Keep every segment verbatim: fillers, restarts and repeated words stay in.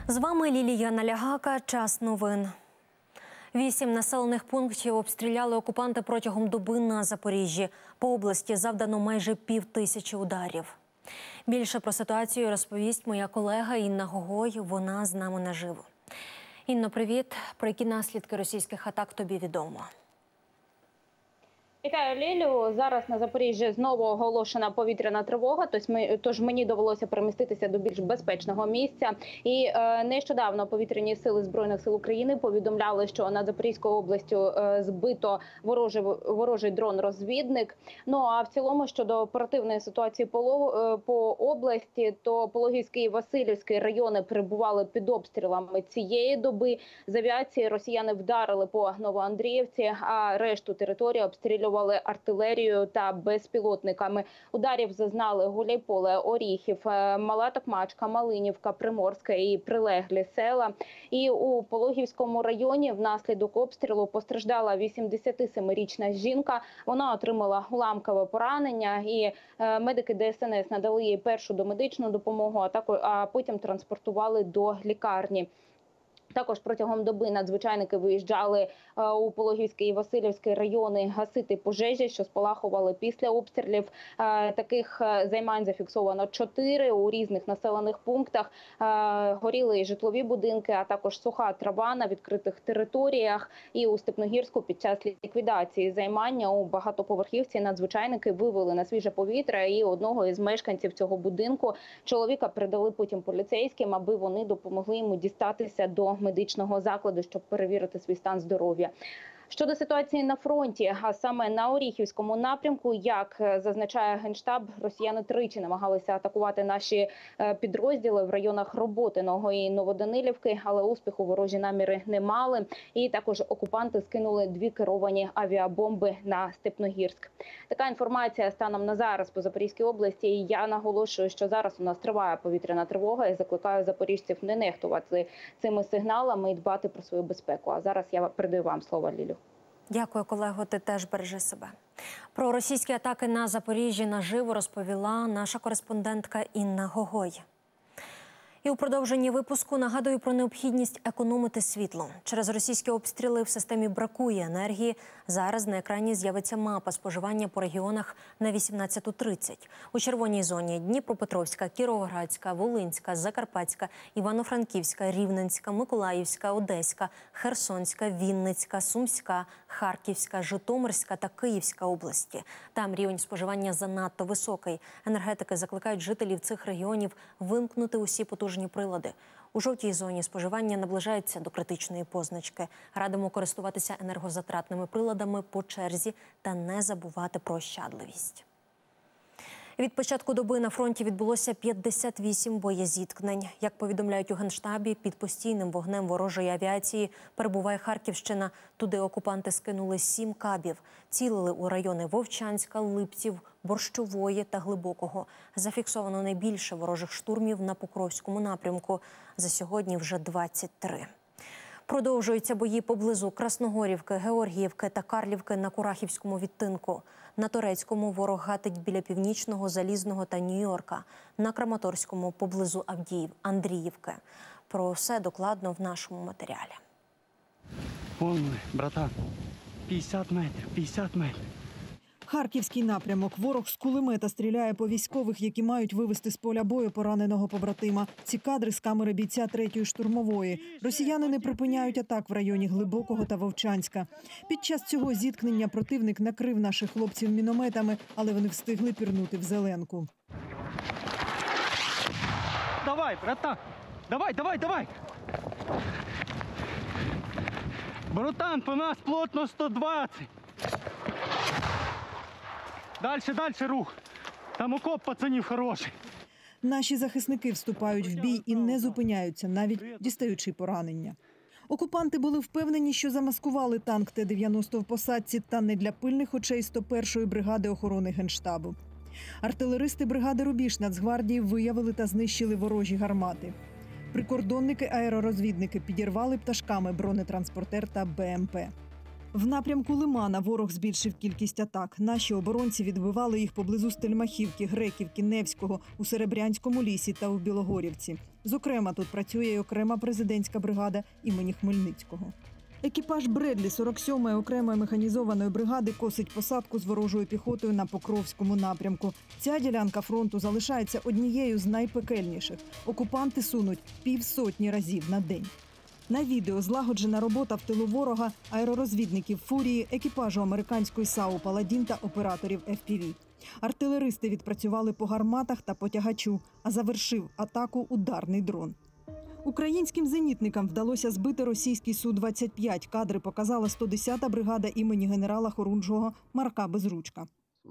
З вами Лілія Налягака. Час новин. Вісім населених пунктів обстріляли окупанти протягом доби на Запоріжжі. По області завдано майже пів тисячі ударів. Більше про ситуацію розповість моя колега Інна Гогой. Вона з нами наживо. Інно, привіт. Про які наслідки російських атак тобі відомо? Вітаю, Лілю. Зараз на Запоріжжі знову оголошена повітряна тривога, тож мені довелося переміститися до більш безпечного місця. І е, нещодавно повітряні сили Збройних сил України повідомляли, що над Запорізькою областю е, збито ворожий, ворожий дрон-розвідник. Ну а в цілому щодо оперативної ситуації по, е, по області, то Пологівський і Василівський райони перебували під обстрілами цієї доби. З авіації росіяни вдарили по Новоандріївці, а решту території обстрілювали артилерією та безпілотниками. Ударів зазнали Гуляйполе, Оріхів, Мала Токмачка, Малинівка, Приморська і прилеглі села. І у Пологівському районі внаслідок обстрілу постраждала вісімдесятисемирічна жінка. Вона отримала уламкове поранення, і медики Де Ес Ен Ес надали їй першу домедичну допомогу, а також а потім транспортували до лікарні. Також протягом доби надзвичайники виїжджали у Пологівський і Василівський райони гасити пожежі, що спалахували після обстрілів. Таких займань зафіксовано чотири у різних населених пунктах. Горіли і житлові будинки, а також суха трава на відкритих територіях. І у Степногірську під час ліквідації займання у багатоповерхівці надзвичайники вивели на свіже повітря і одного із мешканців цього будинку. Чоловіка передали потім поліцейським, аби вони допомогли йому дістатися до медичного закладу, щоб перевірити свій стан здоров'я. Щодо ситуації на фронті, а саме на Оріхівському напрямку, як зазначає Генштаб, росіяни тричі намагалися атакувати наші підрозділи в районах Роботиного і Новоданилівки, але успіху ворожі наміри не мали. І також окупанти скинули дві керовані авіабомби на Степногірськ. Така інформація станом на зараз по Запорізькій області. І я наголошую, що зараз у нас триває повітряна тривога і закликаю запоріжців не нехтувати цими сигналами і дбати про свою безпеку. А зараз я передаю вам слово, Лілю. Дякую, колего, ти теж бережи себе. Про російські атаки на Запоріжжі наживо розповіла наша кореспондентка Інна Гогой. І у продовженні випуску нагадую про необхідність економити світло. Через російські обстріли в системі бракує енергії. Зараз на екрані з'явиться мапа споживання по регіонах на вісімнадцяту тридцять. У червоній зоні Дніпропетровська, Кіровоградська, Волинська, Закарпатська, Івано-Франківська, Рівненська, Миколаївська, Одеська, Херсонська, Вінницька, Сумська, Харківська, Житомирська та Київська області. Там рівень споживання занадто високий. Енергетики закликають жителів цих регіонів вимкнути усі потужні прилади. У жовтій зоні споживання наближається до критичної позначки. Радимо користуватися енергозатратними приладами по черзі та не забувати про ощадливість. Від початку доби на фронті відбулося п'ятдесят вісім боєзіткнень. Як повідомляють у Генштабі, під постійним вогнем ворожої авіації перебуває Харківщина. Туди окупанти скинули сім кабів. Цілили у райони Вовчанська, Липців, Борщової та Глибокого. Зафіксовано найбільше ворожих штурмів на Покровському напрямку. За сьогодні вже двадцять три. Продовжуються бої поблизу Красногорівки, Георгіївки та Карлівки на Курахівському відтинку. На Торецькому ворог гатить біля Північного, Залізного та Нью-Йорка. На Краматорському поблизу Авдіїв, Андріївки. Про все докладно в нашому матеріалі. Вон, братан, п'ятдесят метрів, п'ятдесят метрів. Харківський напрямок. Ворог з кулемета стріляє по військових, які мають вивести з поля бою пораненого побратима. Ці кадри з камери бійця третьої штурмової. Росіяни не припиняють атак в районі Глибокого та Вовчанська. Під час цього зіткнення противник накрив наших хлопців мінометами, але вони встигли пірнути в зеленку. Давай, братан! Давай, давай, давай! Братан, по нас плотно сто двадцять! Дальше, дальше рух. Там окоп пацанів хороший. Наші захисники вступають в бій і не зупиняються, навіть дістаючи поранення. Окупанти були впевнені, що замаскували танк Т дев'яносто в посадці, та не для пильних очей сто першої бригади охорони Генштабу. Артилеристи бригади «Рубіж» Нацгвардії виявили та знищили ворожі гармати. Прикордонники-аеророзвідники підірвали пташками бронетранспортер та Б М П. В напрямку Лимана ворог збільшив кількість атак. Наші оборонці відбивали їх поблизу Стельмахівки, Греківки, Невського, у Серебрянському лісі та у Білогорівці. Зокрема, тут працює й окрема президентська бригада імені Хмельницького. Екіпаж Бредлі сорок сьомої окремої механізованої бригади косить посадку з ворожою піхотою на Покровському напрямку. Ця ділянка фронту залишається однією з найпекельніших. Окупанти сунуть півсотні разів на день. На відео злагоджена робота в тилу ворога, аеророзвідників «Фурії», екіпажу американської САУ «Паладін» та операторів еф пі ві. Артилеристи відпрацювали по гарматах та потягачу, а завершив атаку ударний дрон. Українським зенітникам вдалося збити російський Су двадцять п'ять. Кадри показала сто десята бригада імені генерала Хорунжого Марка Безручка.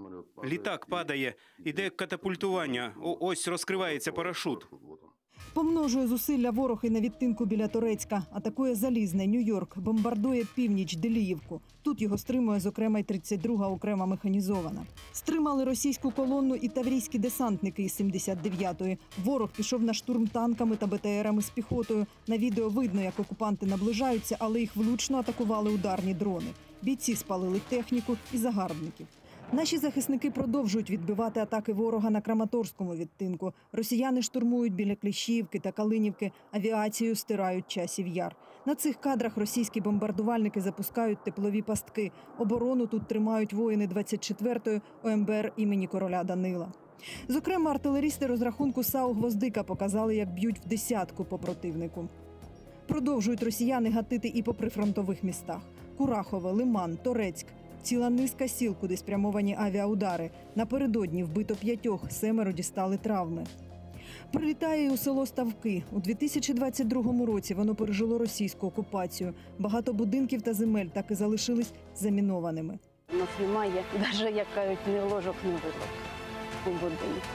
Літак падає, іде катапультування, О, ось розкривається парашут. Помножує зусилля ворог і на відтинку біля Торецька. Атакує Залізне, Нью-Йорк, бомбардує північ, Деліївку. Тут його стримує, зокрема, й тридцять друга окрема механізована. Стримали російську колонну і таврійські десантники із сімдесят дев'ятої. Ворог пішов на штурм танками та бе те ерами з піхотою. На відео видно, як окупанти наближаються, але їх влучно атакували ударні дрони. Бійці спалили техніку і загарбників. Наші захисники продовжують відбивати атаки ворога на Краматорському відтинку. Росіяни штурмують біля Кліщіївки та Калинівки, авіацією стирають Часів Яр. На цих кадрах російські бомбардувальники запускають теплові пастки. Оборону тут тримають воїни двадцять четвертої о ем бе ер імені короля Данила. Зокрема, артилерісти розрахунку САУ «Гвоздика» показали, як б'ють в десятку по противнику. Продовжують росіяни гатити і по прифронтових містах. Курахове, Лиман, Торецьк. Ціла низка сіл, куди спрямовані авіаудари. Напередодні вбито п'ятьох, семеро дістали травми. Прилітає і у село Ставки. У дві тисячі двадцять другому році воно пережило російську окупацію. Багато будинків та земель так і залишились замінованими. У нас немає, навіть, як кажуть, ні ложок, ні вилок у будинку.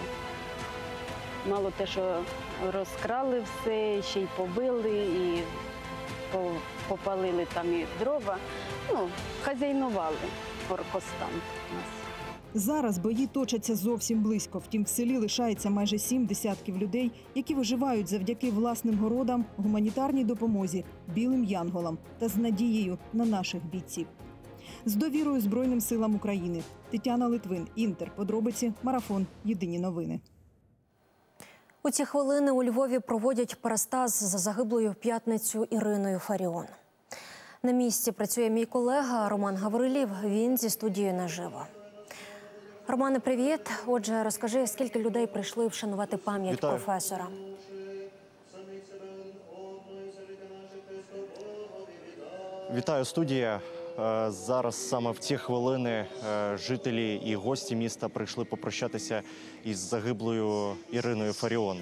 Мало те, що розкрали все, ще й побили, і попалили там і дрова. Ну, хазяйнували оркостан у нас. Зараз бої точаться зовсім близько. Втім, в селі лишається майже сім десятків людей, які виживають завдяки власним городам, гуманітарній допомозі, білим янголам та з надією на наших бійців. З довірою Збройним силам України. Тетяна Литвин, Інтер. Подробиці. Марафон. Єдині новини. У ці хвилини у Львові проводять парастаз за загиблою в п'ятницю Іриною Фаріон. На місці працює мій колега Роман Гаврилів. Він зі студією наживо. Романе, привіт. Отже, розкажи, скільки людей прийшли вшанувати пам'ять Вітаю. професора? Вітаю, студія. Зараз саме в ці хвилини жителі і гості міста прийшли попрощатися із загиблою Іриною Фаріон.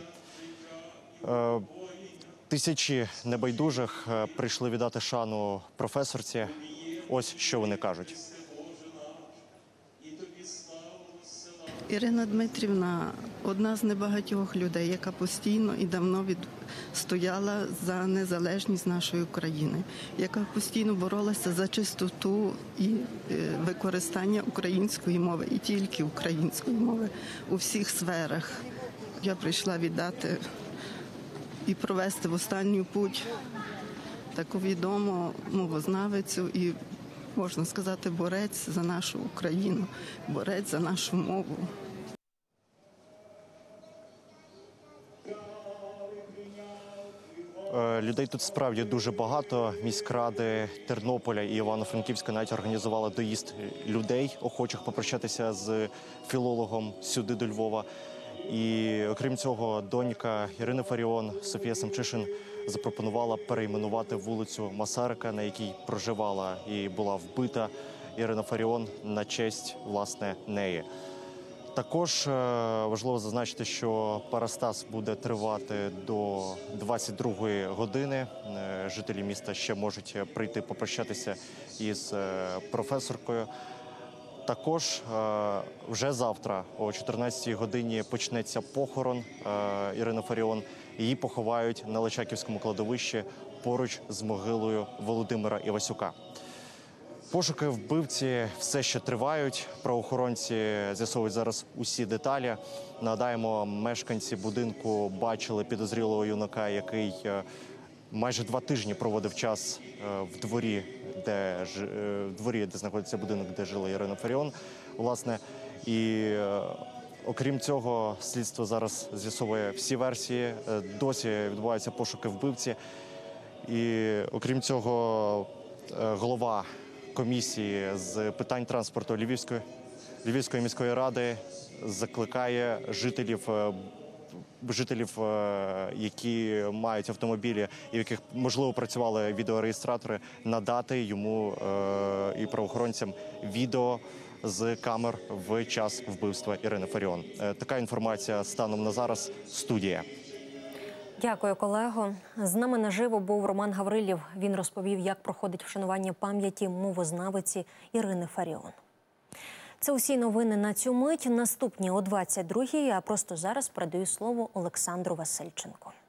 Тисячі небайдужих прийшли віддати шану професорці. Ось що вони кажуть. Ірина Дмитрівна – одна з небагатьох людей, яка постійно і давно від... стояла за незалежність нашої України, яка постійно боролася за чистоту і використання української мови, і тільки української мови у всіх сферах. Я прийшла віддати і провести в останню путь таку відому мовознавицю і, можна сказати, борець за нашу Україну, борець за нашу мову. Людей тут справді дуже багато. Міськради Тернополя і Івано-Франківська навіть організували доїзд людей, охочих попрощатися з філологом сюди до Львова. І окрім цього, донька Ірини Фаріон Софія Семчишин запропонувала перейменувати вулицю Масарика, на якій проживала і була вбита Ірина Фаріон, на честь, власне, неї. Також важливо зазначити, що парастаз буде тривати до двадцять другої години. Жителі міста ще можуть прийти попрощатися із професоркою. Також вже завтра о чотирнадцятій годині почнеться похорон Ірини Фаріон. Її поховають на Личаківському кладовищі поруч з могилою Володимира Івасюка. Пошуки вбивці все ще тривають. Правоохоронці з'ясовують зараз усі деталі. Нагадаємо, мешканці будинку бачили підозрілого юнака, який майже два тижні проводив час в дворі де ж, е, в дворі, де знаходиться будинок, де жила Ірина Фаріон. Власне, і е, окрім цього, слідство зараз з'ясовує всі версії. Е, Досі відбуваються пошуки вбивці. І окрім цього, е, голова комісії з питань транспорту Львівської, Львівської міської ради закликає жителів, е, жителів, е, які мають автомобілі і в яких, можливо, працювали відеореєстратори, надати йому е, і правоохоронцям відео з камер в час вбивства Ірини Фаріон. Е, Така інформація станом на зараз. Студія. Дякую, колего. З нами наживо був Роман Гаврилів. Він розповів, як проходить вшанування пам'яті мовознавиці Ірини Фаріон. Це усі новини на цю мить. Наступні о двадцять другій, а просто зараз передаю слово Олександру Васильченку.